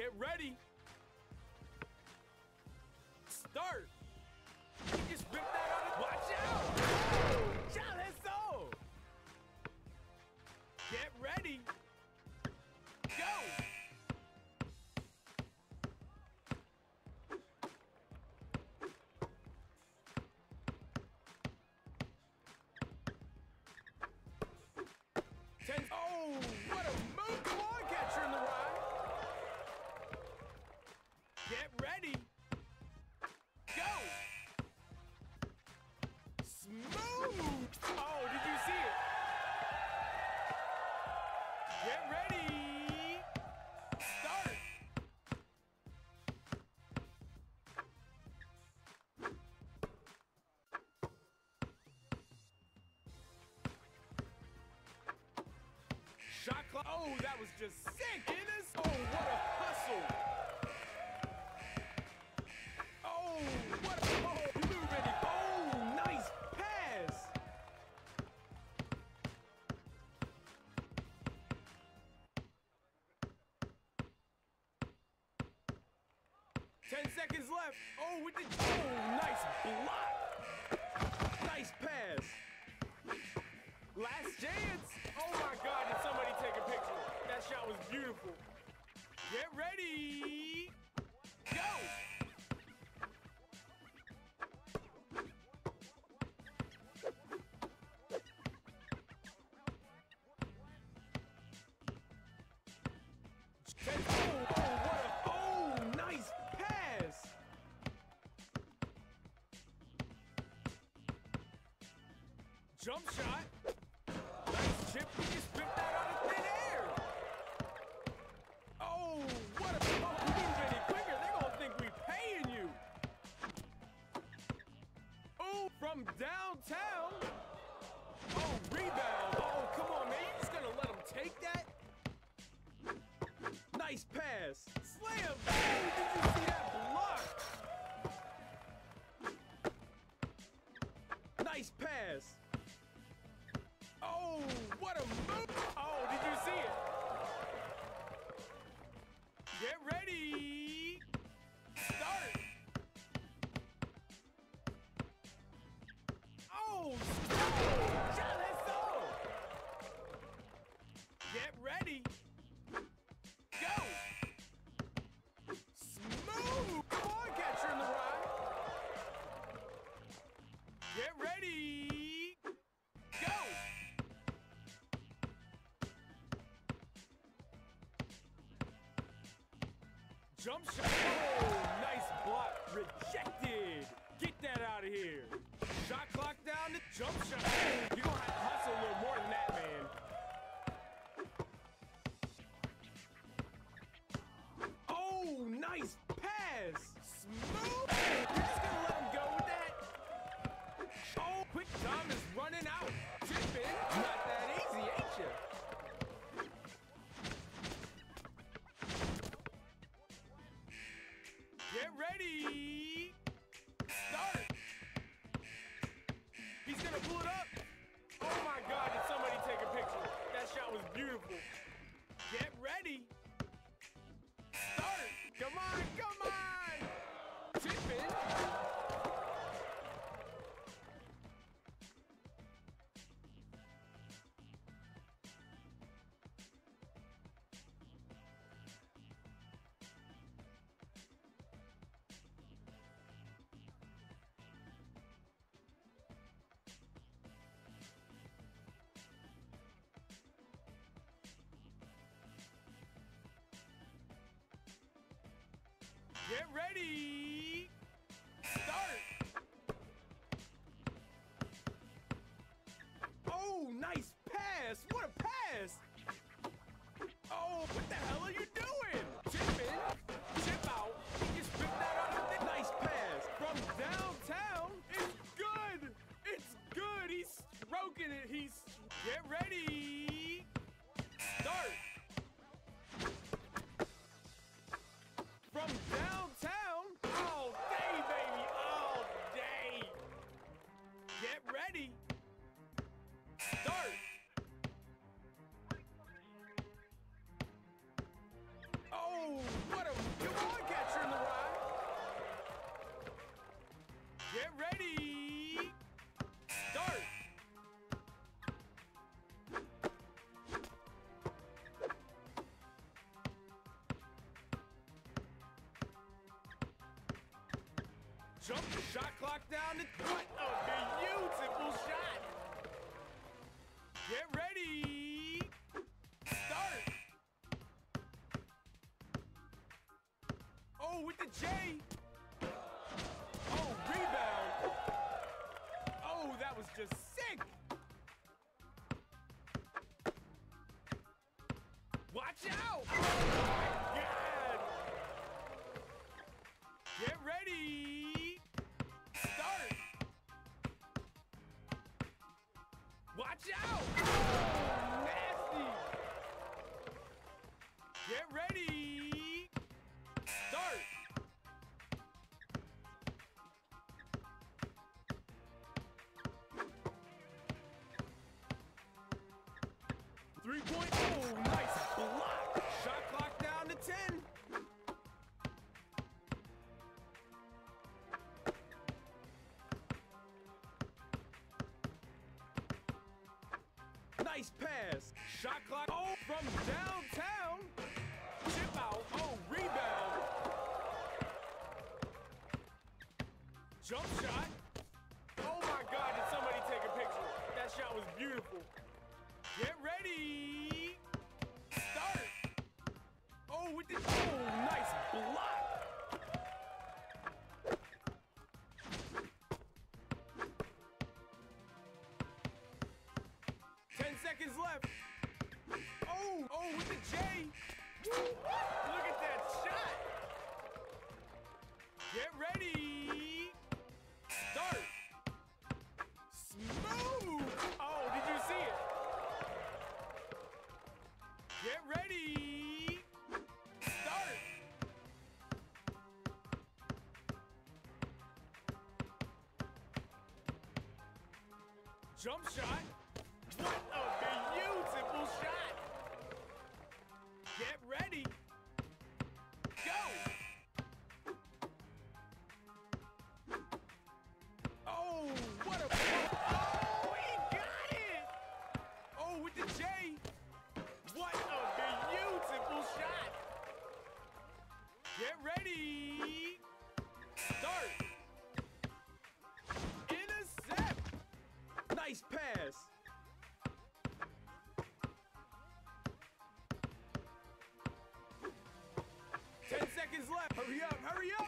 Get ready. Start. He just ripped that out of... Watch out! Ya eso! Get ready. Go! Oh, what a move! Come on, catcher in the rye. Get ready. Go. Smooth. Oh, did you see it? Get ready. Start. Shot clock. Oh, that was just sick, Ennis. Oh, what a hustle. Oh, what a... Oh, you move, Eddie. Oh, nice pass. Ten seconds left. Oh, with the... Oh, nice block. Nice pass. Last chance. Oh, my God. Did somebody take a picture? That shot was beautiful. Get ready. Go. Oh, nice pass. Jump shot. Nice chip. He just ripped that out of thin air. Oh, what a... Oh, move any quicker. They're going to think we paying you. Oh, from downtown. Oh, rebound. Oh, come on, man. You just going to let him take that? Nice pass. Slam. Oh, did you see that block? Nice pass. Oh, what a move. Oh, did you see it? Get ready. Start. Oh, ya eso. Get ready. Go. Smooth. Come on, catcher in the rye. Get ready. Go. Jump shot. Oh, nice block. Rejected. Get that out of here. Shot clock down to jump shot. You're going to have to hustle a little more than that, man. Oh, nice pass. Smooth. You're just going to let him go with that? Oh, quick time is running out. Tipping. Not that easy, ain't you? Get ready. Start. He's going to pull it up. Oh, my God. Did somebody take a picture? That shot was beautiful. Get ready. Start. Come on. Come on. Tipping. Get ready. Start. Oh, nice pass. What a pass. Oh, what the hell are you doing? Chip in. Chip out. He just ripped that out of the... Nice pass. From downtown. It's good. It's good. He's stroking it. He's... Get ready. Start. From downtown, all day, baby, all day. Get ready. Start. Jump the shot clock down to... What a beautiful shot! Get ready! Start! Oh, with the J! Oh, rebound! Oh, that was just sick! Watch out! Oh my God! Get ready! Start! Watch out! Oh, nasty! Get ready! Start! Three-point. Oh, nice block! Shot clock down to 10. Nice pass. Shot clock. Oh, from downtown. Chip out. Oh, rebound. Jump shot. Oh my God, did somebody take a picture? That shot was beautiful. Get ready. Start. Oh, with the... Oh, nice block. Seconds left. Oh, with the J. Look at that shot. Get ready. Start. Smooth. Oh, did you see it? Get ready. Start. Jump shot. What a beautiful shot! Get ready! Go! Oh, what a... Oh, he got it! Oh, with the J! What a beautiful shot! Get ready! Start! Intercept! Nice pass! 10 seconds left. Hurry up, hurry up.